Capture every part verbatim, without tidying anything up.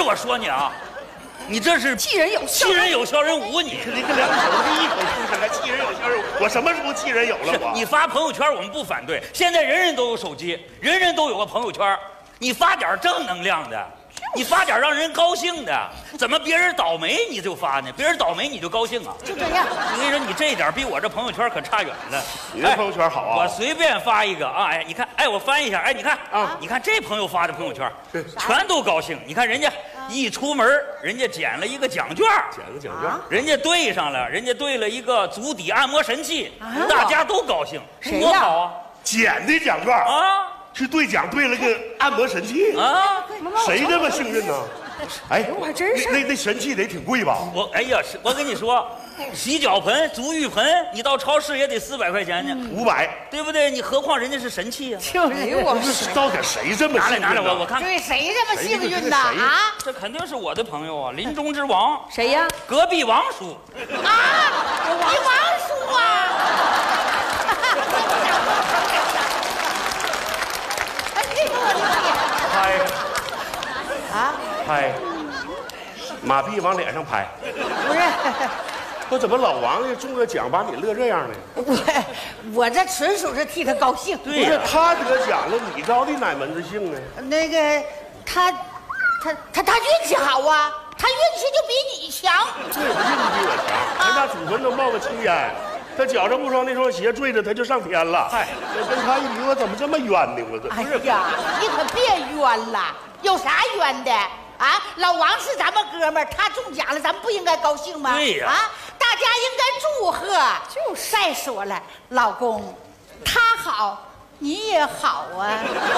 我说你啊，你这是气人有效， 气人有效人无你。 你这两口子一口出来，气人有效人无。我什么时候气人有了？我你发朋友圈我们不反对，现在人人都有手机，人人都有个朋友圈，你发点正能量的。你发点让人高兴的，怎么别人倒霉你就发呢？别人倒霉你就高兴啊？ 就这样。 我跟你说，你这一点比我这朋友圈可差远了。 你这朋友圈好啊！ 我随便发一个啊，哎，你看，哎，我翻一下，哎，你看啊，你看这朋友发的朋友圈，全都高兴。你看人家一出门，人家捡了一个奖券， 捡个奖券， 人家对上了，人家对了一个足底按摩神器，大家都高兴， 谁多好啊！ 捡的奖券啊， 是兑奖兑了个按摩神器啊， 谁这么幸运呢？哎， 我还真是那那神器得挺贵吧？ 我哎呀，是我跟你说，洗脚盆、足浴盆，你到超市也得四百块钱呢， 五百， 对不对？你何况人家是神器啊！ 就是我不是，到底谁这么幸运拿来拿来，我我呢？ 看， 对谁这么幸运呢？ 谁啊？ 这肯定是我的朋友啊，临终之王， 谁呀？ 隔壁王叔。 啊，你王叔啊！哎呦我的拍天！啊， 拍，马屁往脸上拍。 不是。 我怎么老王家中个奖把你乐这样呢？ 我我这纯属是替他高兴。 对呀、 不是他得奖了，你高的哪门子兴呢？ 那个他他他他运气好啊，他运气就比你强。 这不运气比我强，人家祖坟都冒个青烟，他脚上不穿那双鞋坠着他就上天了。嗨，我跟他一比，我怎么这么冤呢？我这哎呀，你可别冤了，有啥冤的啊？老王是咱们哥们儿，他中奖了，咱们不应该高兴吗？ 对呀啊，大家应该祝贺。就是再说了，老公，他好，你也好啊。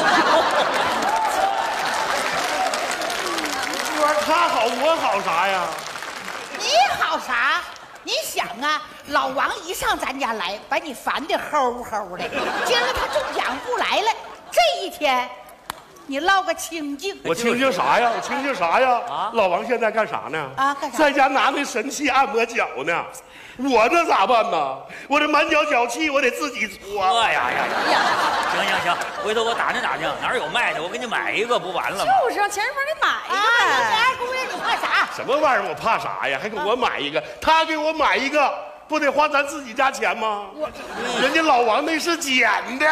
这玩意儿他好我好啥呀？ 你好啥？你想啊，老王一上咱家来，把你烦得齁齁的。今儿他中奖不来了，这一天，你落个清静。 我清静啥呀？我清静啥呀？ 啊老王现在干啥呢？ 啊干啥在家拿那神器按摩脚呢。我这咋办呢？我这满脚脚气，我得自己搓。 哎呀呀呀！ 呀， 行行行，回头我打听打听，哪儿有卖的，我给你买一个，不完了吗？ 就是让钱帮你买一啊， 个呗。 有钱姑娘，你怕啥？ 什么玩意儿？我怕啥呀？还给我买一个？他给我买一个，不得花咱自己家钱吗？人家老王那是捡的，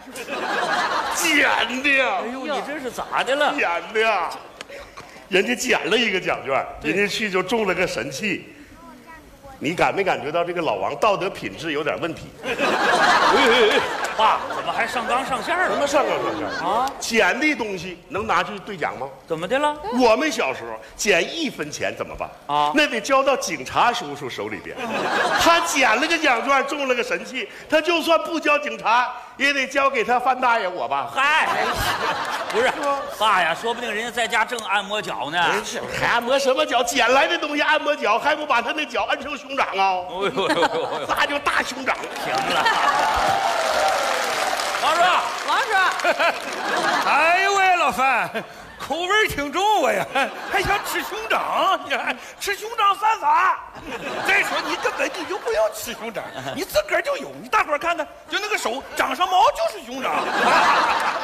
捡的呀！ 哎呦，你这是咋的了？ 捡的呀！人家捡了一个奖券，人家去就中了个神器。你感没感觉到这个老王道德品质有点问题？哎哎哎爸，怎么还上纲上线了？ 什么上纲上线啊？ 捡的东西能拿去兑奖吗？ 怎么的了？ 我们小时候捡一分钱怎么办啊那得交到警察叔叔手里边。他捡了个奖券，中了个神器，他就算不交警察，也得交给他范大爷我吧。 嗨，不是爸呀，说不定人家在家正按摩脚呢。 哎，这还按摩什么脚？捡来的东西按摩脚，还不把他那脚摁成熊掌啊？ 哎呦呦呦呦！ 那就大熊掌。 行了，王叔， 王叔， 哎呦喂，老范，口味挺重我呀，还想吃熊掌？你还吃熊掌犯法？再说你根本你就不用吃熊掌，你自个儿就有。你大伙儿看看，就那个手掌上毛就是熊掌。